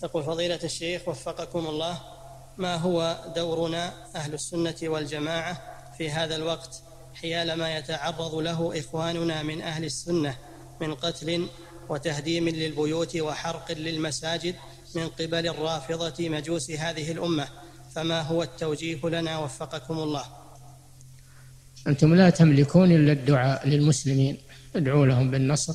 يقول فضيلة الشيخ وفقكم الله: ما هو دورنا أهل السنة والجماعة في هذا الوقت حيال ما يتعرض له إخواننا من أهل السنة من قتل وتهديم للبيوت وحرق للمساجد من قبل الرافضة مجوس هذه الأمة؟ فما هو التوجيه لنا وفقكم الله؟ أنتم لا تملكون إلا الدعاء للمسلمين، ادعوا لهم بالنصر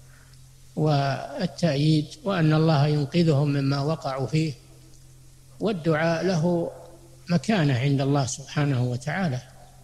والتأييد وأن الله ينقذهم مما وقعوا فيه، والدعاء له مكانة عند الله سبحانه وتعالى.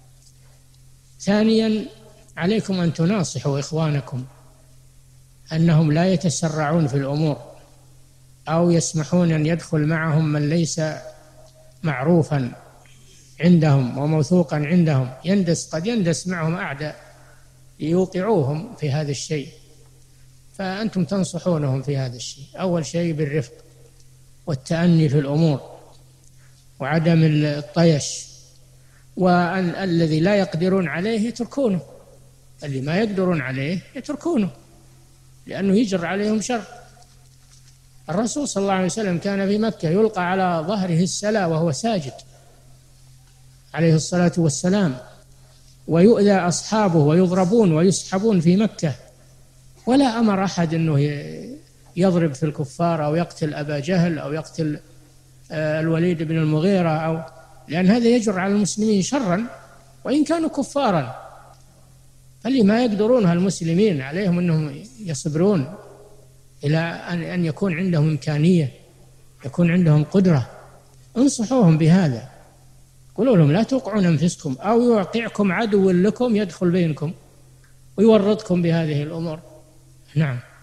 ثانيا، عليكم أن تناصحوا إخوانكم أنهم لا يتسرعون في الأمور أو يسمحون أن يدخل معهم من ليس معروفا عندهم وموثوقا عندهم، قد يندس معهم أعداء يوقعوهم في هذا الشيء، فأنتم تنصحونهم في هذا الشيء. أول شيء بالرفق والتأني في الأمور وعدم الطيش، والذي لا يقدرون عليه يتركونه، اللي ما يقدرون عليه يتركونه لأنه يجر عليهم شر. الرسول صلى الله عليه وسلم كان في مكة يلقى على ظهره السلا وهو ساجد عليه الصلاة والسلام، ويؤذى أصحابه ويضربون ويسحبون في مكة، ولا أمر أحد أنه يضرب في الكفار أو يقتل أبا جهل أو يقتل الوليد بن المغيرة، لأن هذا يجر على المسلمين شرا وإن كانوا كفارا. فاللي ما يقدرونها المسلمين عليهم أنهم يصبرون إلى أن يكون عندهم إمكانية، يكون عندهم قدرة. انصحوهم بهذا، قولوا لهم لا توقعون أنفسكم أو يوقعكم عدو لكم يدخل بينكم ويورطكم بهذه الأمور. نعم.